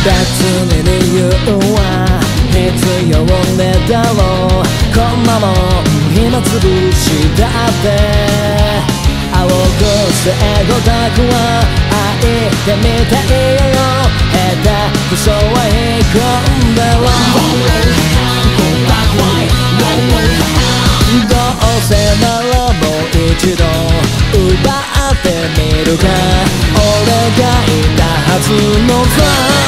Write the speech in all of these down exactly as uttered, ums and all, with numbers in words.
別に理由は必要ねだろう。こんなもん暇つぶしだって青くせごたくは愛ってみたいよ。下手くそはへこんだろどうせならもう一度奪ってみるか。俺がいたはずのさ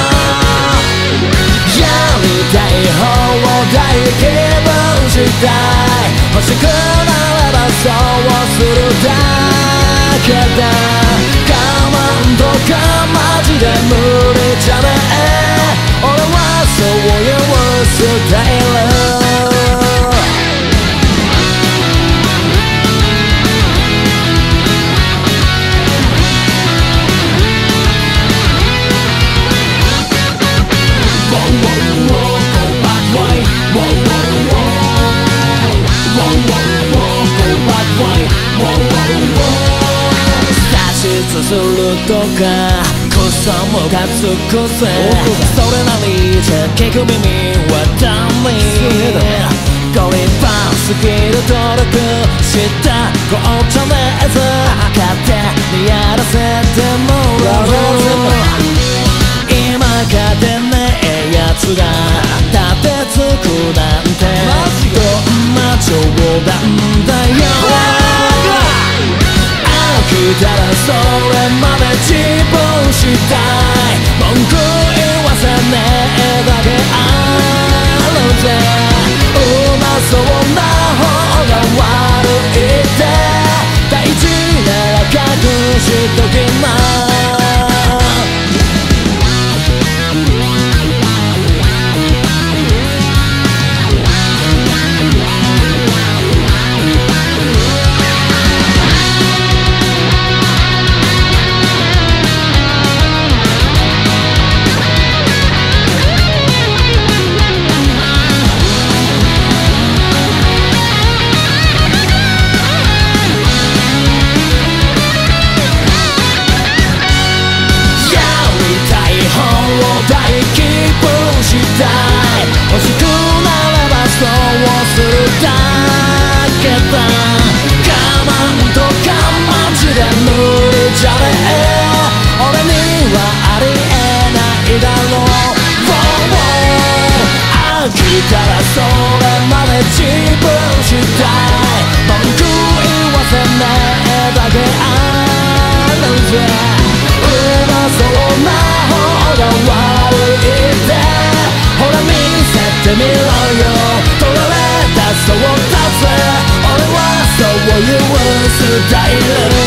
やりたい方を大気分したい。欲しくなればそうするだけだ。我慢とかマジで無理じゃねえ。俺はそういうスタイル。するとかクソムカつくぜ。それなりじゃ聞く耳はダメ。ゴリパンすぎる努力したこっちゃねえぜ。勝手にやらせてもらう。今勝てねえやつが立てつくなんてどんな冗談だよ。飽きたらそれまで自分したい。文句言わせねえだけあるぜ。うまそうな方が悪いって大事なら隠しときな。欲しくなればそうするだけだ。我慢とかマジで無理じゃねえ。俺にはありえないだろう。飽きたらそれまで自分したい。文句言わせねえだけあるぜ。うまそうな方が悪いってほら見せてみろよ。取られたそうだぜ。俺はそういうスタイル。